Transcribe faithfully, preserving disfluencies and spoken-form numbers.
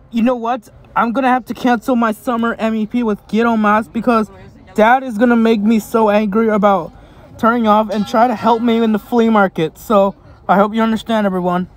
you know what? I'm gonna have to cancel my summer M E P with Ghetto Mas because Dad is gonna make me so angry about turning off and try to help me in the flea market. So I hope you understand, everyone.